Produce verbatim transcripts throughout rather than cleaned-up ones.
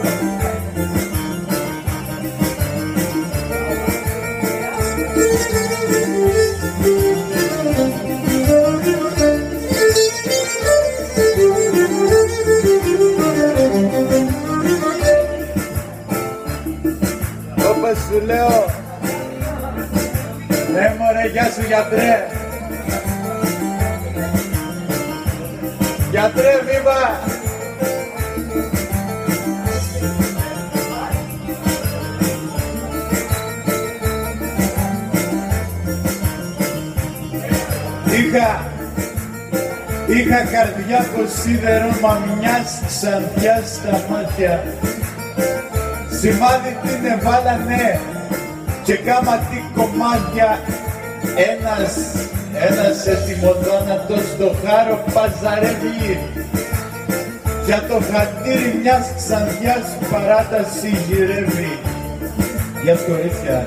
Όπως σου λέω, ναι μωρέ, γεια σου γιατρέ. Γιατρέ, βήμα. Είχα, είχα καρδιά από σίδερο, μα μιας ξανθιάς στα μάτια. Σημάδι την εβάλανε και κάμα τι κομμάτια. Ένας, ένας ετοιμοδόνατος στο χάρο παζαρεύει για το χατήρι μιας ξανθιάς παράταση γυρεύει. Γεια σου κορίτσια.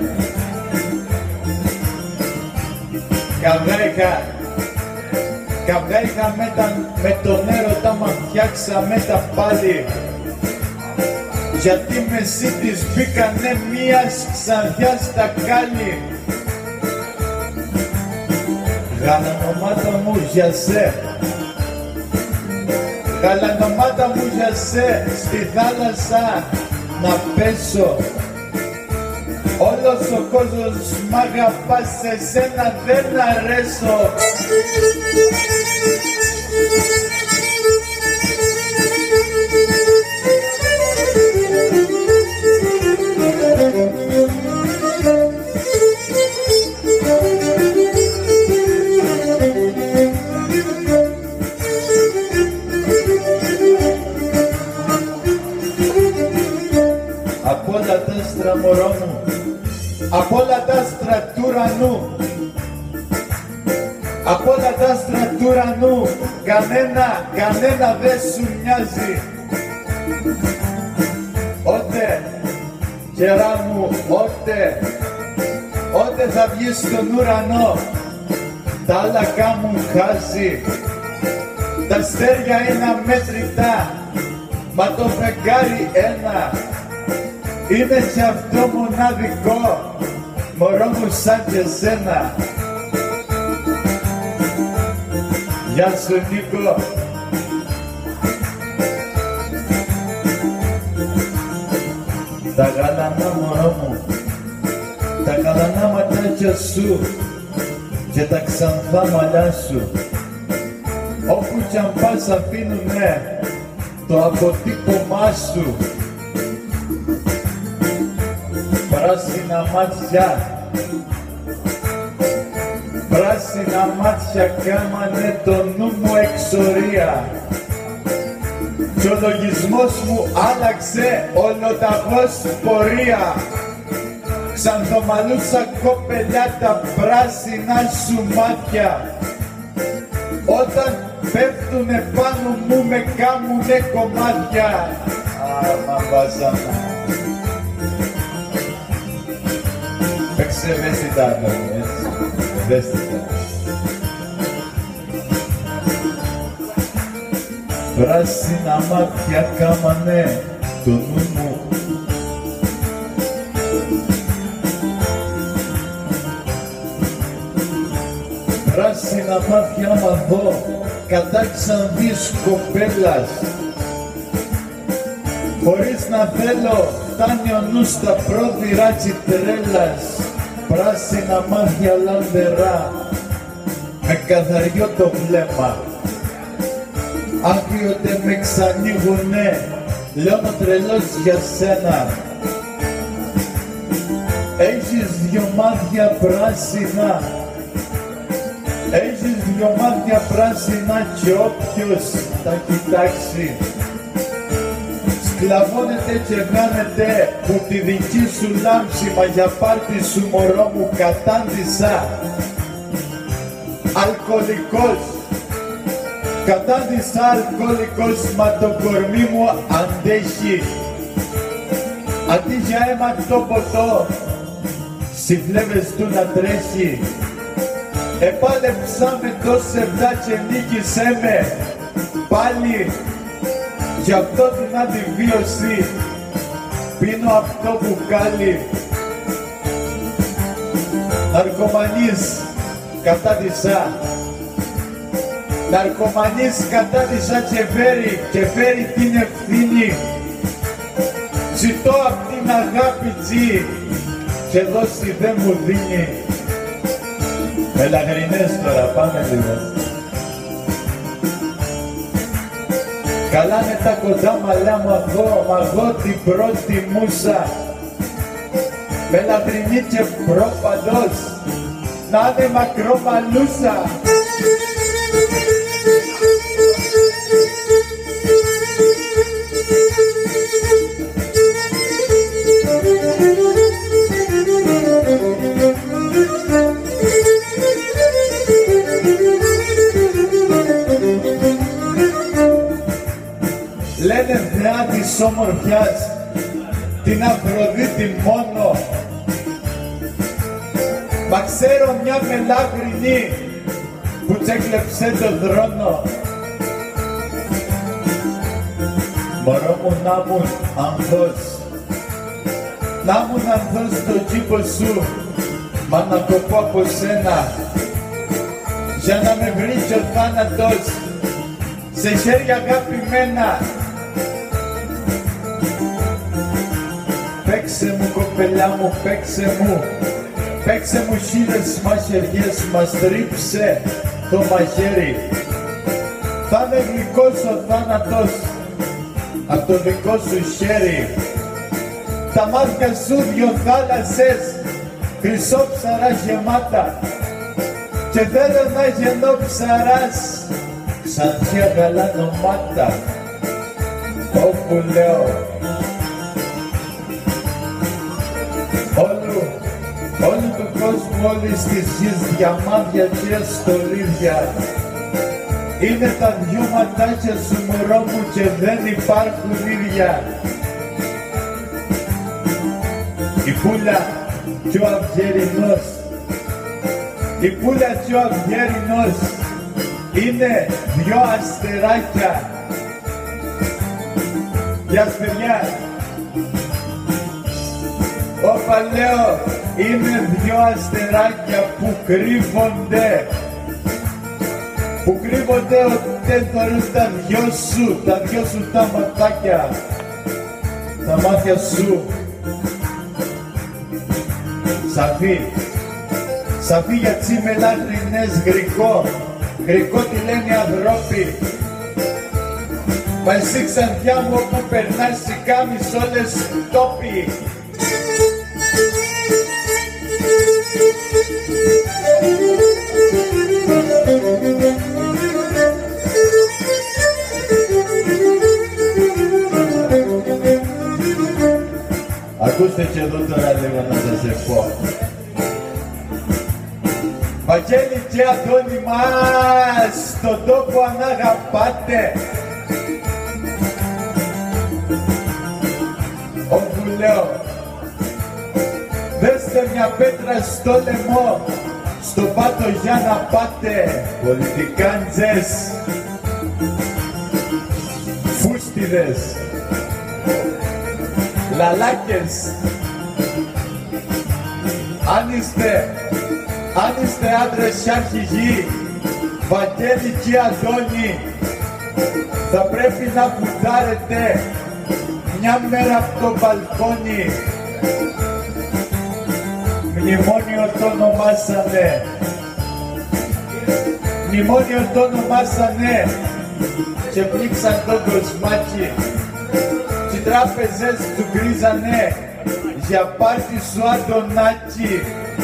Καβγά καβγά είχα με, τα, με τον έρωτα μα φτιάξαμε τα πάλι. Γιατί μεσή της μπήκανε μίας ξανθιάς στα κάλλη. Γαλανομάτα μου για σε, γαλανομάτα μου για σε, στη θάλασσα να πέσω. Όλος ο κόσμος μ' αγαπά, σε σένα δεν αρέσω. Απ' όλα τα άστρα μωρό μου, απ' όλα τα άστρα του ουρανού, απ' όλα τα άστρα του ουρανού, κανένα, κανένα δεν σου μοιάζει. Ότε, κερά μου, ότε, ότε θα βγεις στον ουρανό, τα άλλα κάμουν χάζει. Τα αστέρια είναι αμέτρητα, μα το φεγγάρι ένα. Είναι κι αυτό μοναδικό, μωρό μου σαν και σένα. Γεια σου Νίκο. Τα γαλανά μωρό μου, τα γαλανά ματάκια σου και τα ξανθά μαλλιά σου, όπου κι αν πας αφήνουνε το αποτύπωμά σου. Πράσινα μάτια, πράσινα μάτια κάμανε το νου μου εξορία. Κι ο λογισμός μου άλλαξε ολοταχώς πορεία. Ξανθομαλούσα κοπελιά τα πράσινα σου μάτια. Όταν πέφτουνε πάνω μου με κάμουνε κομμάτια. Άμα βάζαμε. Παίξε ευαίσθητα ακόμη, έτσι, ευαίσθητα. Πράσινα μάτια κάμανε το νου μου. Πράσινα μάτια άμα δω κατά ξανδείς κοπέλας. Χωρίς να θέλω φτάνει ο νους στα πρόδειρα τσιτρέλας. Πράσινα μάτια λαμπερά με καθαριό το βλέμμα. Άγγιοτε με ξανοίγουνε, λιώνω τρελός για σένα. Έχεις δυο μάτια πράσινα, έχεις δυο μάτια πράσινα κι όποιος τα κοιτάξει σκλαβώνεται και βγάνεται που τη δική σου λάμψη, μα για πάρτι σου μωρό μου κατάντησα. Αλκοολικός, κατάντησα αλκοολικός, μα το κορμί μου αντέχει. Αντί για αίμα το ποτό, συφλέβες του να τρέχει. Επάλεψα με το σεβδά και νίκησέ με πάλι. Γι' αυτό την αντιβίωση πίνω αυτό μπουκάλι. Ναρκωμανής κατάδυσα, ναρκωμανής κατάδυσα και φέρει, και φέρει την ευθύνη. Ζητώ απ' την αγάπη τσι και δώσει δεν μου δίνει. Με λαγρινές τώρα πάμε λίγο. Καλά με τα κοντά μαλλιά μου αγώ, μ' αγώ την πρώτη μουσα. Με λατρινή και πρόπαντος, να είναι μακρομαλούσα. Λένε θεά της όμορφιας, την Αφροδίτη μόνο. Μα ξέρω μια μελάγρινη που τσέκλεψε το δρόνο. Μωρό μου να μουν ανθός, να μουν ανθός στο κήπο σου, μα να κοπώ από σένα, για να με βρει και ο θάνατος σε χέρια αγαπημένα. Παίξε μου κοπελιά μου, παίξε μου, παίξε μου χίλιες μαχαιριές, μας τρίψε το μαχαίρι. Θα είναι γλυκός ο θάνατος απ' το δικό σου χέρι. Τα μάτια σου δυο θάλασσες, χρυσό ψαρά γεμάτα, και θέλω να γεννώ ψαράς, ξανθιά γαλανομάτα. Όπου λέω όλου, όλου του κόσμου, όλης της γης, διαμάδια και στολίδια, είναι τα δυο ματάκια σου μωρό μου και δεν υπάρχουν ίδια. Η πουλα και ο αυγερινός, η πουλα και ο αυγερινός είναι δυο αστεράκια. Γεια σου παιδιά. Όπα λέω, είναι δυο αστεράκια που κρύβονται, που κρύβονται όταν θωρούν τα δυο σου, τα δυο σου τα ματάκια, τα μάτια σου. Σαφή, σαφή για τσιμελάτρινες γρικό, γρικό τη λένε ανθρώποι. Μα εσύ ξανθιά μου όπου περνάς σηκάμεις όλες τόποι. Ακούστε και εδώ τώρα λίγο να σας πω. Βαγγέλη και Αντώνη μας, στον τόπο αν αγαπάτε, όπου λέω, δέστε μια πέτρα στο λαιμό, στο πάτο για να πάτε, πολιτικάντζες, φούστιδες, λαλάκες. Αν είστε, αν είστε άντρες και αρχηγοί, Βαγγέλη και Αντώνη, θα πρέπει να πουτάρετε μια μέρα από το μπαλκόνι. Μνημόνιο το ονομάσανε, μνημόνιο το ονομάσανε και πλήξαν τον κοσμάκι. Οι τράπεζες του γκρίζανε για πάρτι σου Αντωνάκη.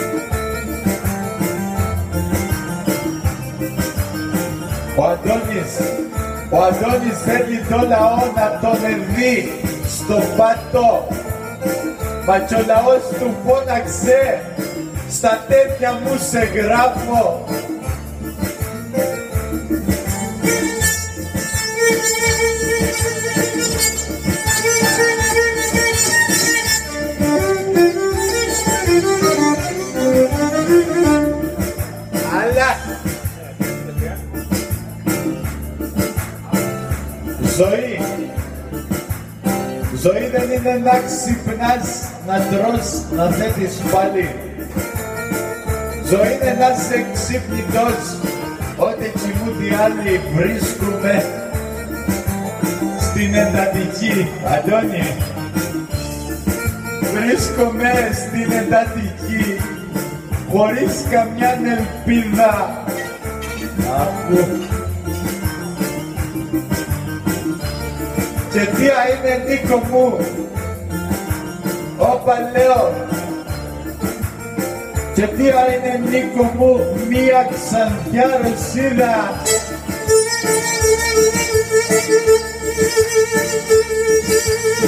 Ο Αντώνης, ο Αντώνης θέλει το λαό να τον δει στο πάτο. Μα κι ο λαός του φώναξε, στα τέτοια μου σε γράφω. Αλλά ζωή, Ζωή δεν είναι να ξυπνάς, να τρως, να θέτεις πάλι. Ζωή είναι να είσαι ξύπνητος, ό,τι κοιμούνται οι άλλοι. Βρίσκουμε στην εντατική, Αντώνη. Βρίσκομαι στην εντατική, χωρίς καμιά ελπίδα. Ακού. Και τι είναι Νίκο μου, όπα λέω. Και τι είναι Νίκο μου, μία ξανθιά Ρωσίδα.